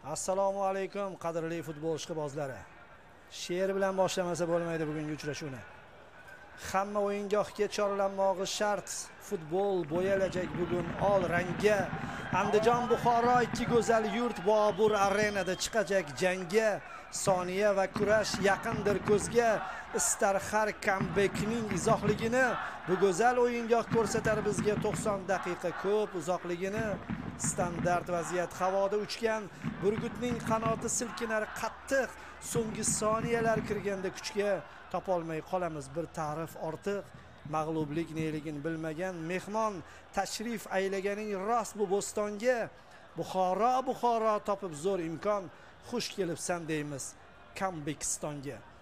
Assalomu alaykum qadrli futbol ishqibozlari. She'r bilan boshlamasa bo'lmaydi bugungi uchrashuvni. Hamma o'yingohga chorlanmog'i shart. Futbol bo'yalajak bugun ol rangga. Andijon Buxoro ikki go'zal yurt Bobur arenada chiqajak jangga. Soniya va kurash yaqindir ko'zga. Istar har kambekning izohligini. Bu go'zal o'yingoh ko'rsatar bizga 90 daqiqa ko'p uzoqligini. Standart vaziyat havoda uchgan burgutning qanoti silkinar qattiq, so'nggi soniyalar kirganda kuchga topolmay qolamiz bir ta'rif ortiq. Mag'lublik neligini bilmagan mehmon tashrif aylaganing rost bu bo'stonga. Buxoro topib zo'r imkon, xush kelibsan deymiz Kambekistonga.